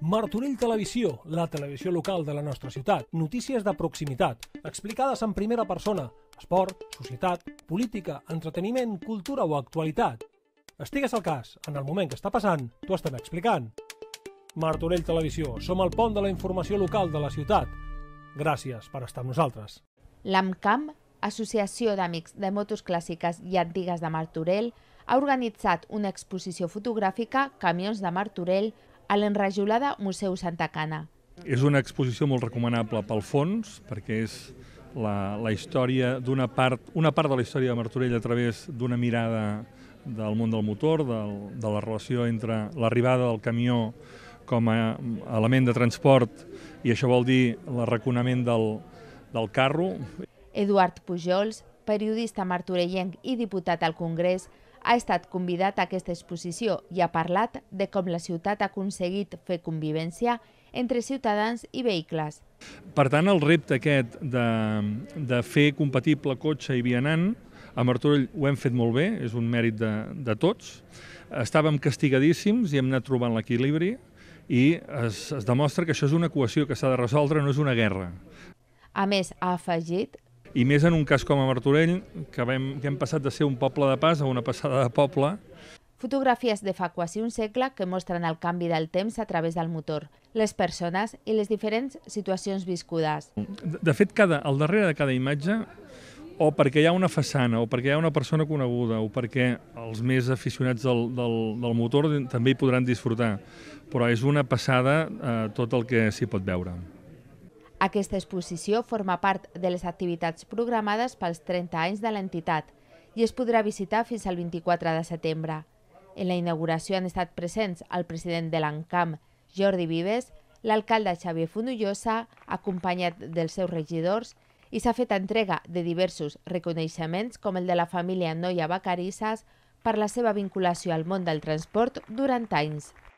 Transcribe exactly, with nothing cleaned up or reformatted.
Martorell Televisió, la televisió local de la nostra ciutat. Notícies de proximitat, explicades en primera persona. Esport, societat, política, entreteniment, cultura o actualitat. Estigues al cas, en el moment que està passant, t'ho estem explicant. Martorell Televisió, som el pont de la informació local de la ciutat. Gràcies per estar amb nosaltres. L'AMCAM, Associació d'Amics de Motos Clàssiques i Antigues de Martorell, ha organitzat una exposició fotogràfica Camions de Martorell a l'enrajolada Museu Santa Cana. És una exposició molt recomanable pel fons, perquè és la, la història d'una part, una part de la història de Martorell a través d'una mirada del món del motor, del, de la relació entre l'arribada del camió com a element de transport, i això vol dir l'arraconament del, del carro. Eduard Pujols, periodista martorellenc i diputat al Congrés, ha estat convidat a aquesta exposició i ha parlat de com la ciutat ha aconseguit fer convivència entre ciutadans i vehicles. Per tant, el repte aquest de, de fer compatible cotxe i vianant, a Martorell ho hem fet molt bé, és un mèrit de, de tots. Estàvem castigadíssims i hem anat trobant l'equilibri i es, es demostra que això és una equació que s'ha de resoldre, no és una guerra. A més, ha afegit: I més en un cas com a Martorell, que, vam, que hem passat de ser un poble de pas a una passada de poble. Fotografies de fa quasi un segle que mostren el canvi del temps a través del motor, les persones i les diferents situacions viscudes. De, de fet, cada, al darrere de cada imatge, o perquè hi ha una façana, o perquè hi ha una persona coneguda, o perquè els més aficionats del, del, del motor també hi podran disfrutar. Però és una passada eh, tot el que s'hi pot veure. Aquesta exposició forma part de les activitats programades pels trenta anys de l'entitat i es podrà visitar fins al vint-i-quatre de setembre. En la inauguració han estat presents el president de l'AMCAM, Jordi Vives, l'alcalde Xavier Fonollosa, acompanyat dels seus regidors, i s'ha fet entrega de diversos reconeixements com el de la família Noia Vacarisses per la seva vinculació al món del transport durant anys.